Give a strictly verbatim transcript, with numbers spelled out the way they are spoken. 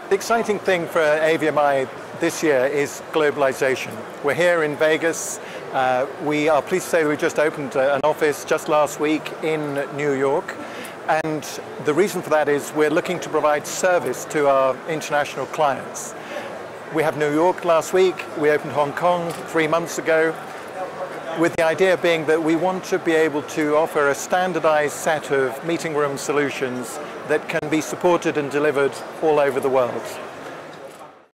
The exciting thing for A V M I this year is globalization. We're here in Vegas. Uh, we are pleased to say that we just opened an office just last week in New York. And the reason for that is we're looking to provide service to our international clients. We have New York last week. We opened Hong Kong three months ago, with the idea being that we want to be able to offer a standardized set of meeting room solutions that can be supported and delivered all over the world.